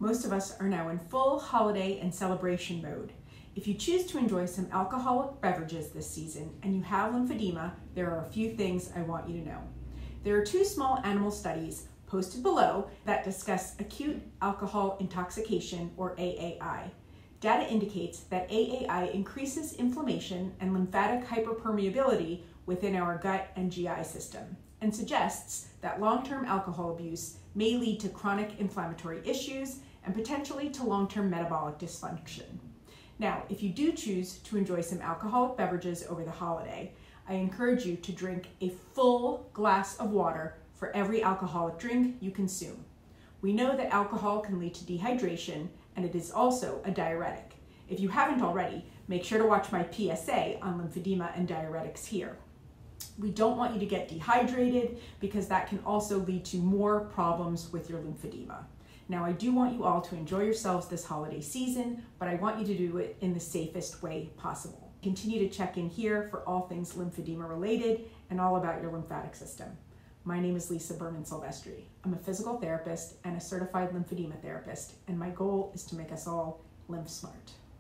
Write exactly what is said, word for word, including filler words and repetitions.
Most of us are now in full holiday and celebration mode. If you choose to enjoy some alcoholic beverages this season and you have lymphedema, there are a few things I want you to know. There are two small animal studies posted below that discuss acute alcohol intoxication, or A A I. Data indicates that A A I increases inflammation and lymphatic hyperpermeability within our gut and G I system, and suggests that long-term alcohol abuse may lead to chronic inflammatory issues and potentially to long-term metabolic dysfunction. Now, if you do choose to enjoy some alcoholic beverages over the holiday, I encourage you to drink a full glass of water for every alcoholic drink you consume. We know that alcohol can lead to dehydration, and it is also a diuretic. If you haven't already, make sure to watch my P S A on lymphedema and diuretics here. We don't want you to get dehydrated because that can also lead to more problems with your lymphedema. Now, I do want you all to enjoy yourselves this holiday season, but I want you to do it in the safest way possible. Continue to check in here for all things lymphedema related and all about your lymphatic system. My name is Lisa Berman Sylvestri. I'm a physical therapist and a certified lymphedema therapist, and my goal is to make us all lymph smart.